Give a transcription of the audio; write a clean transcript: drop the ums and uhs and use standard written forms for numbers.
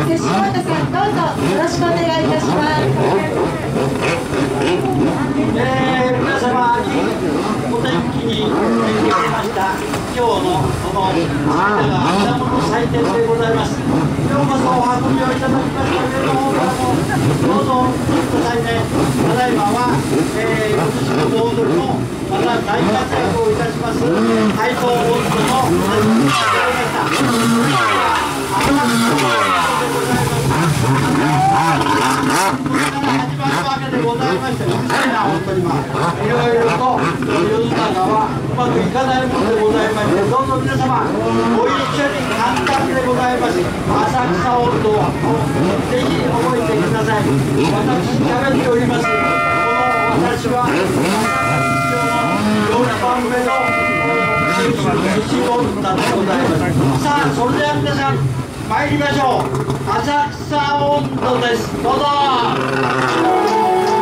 接し終えた際どうぞよろしくお願いいたします。 皆様いいお天気に恵まれました今日のこの隅田川果物祭典でございます。ようこそお運びをいただきました上の方からもどうぞお越しくださいね。ただいまは、今年の盆踊りもまた大活躍をいたします海東温度の始まりました始まるわけでございまして、うるさいな本当にいろいろと世の中はうまくいかないものでございまして、どうぞ皆様ご一緒に簡単でございます浅草温度をぜひ覚えてください。私喋っておりますこの私は4番目の寿司女でございます。さあそれでは皆さん参りましょう。浅草温度です。どうぞ。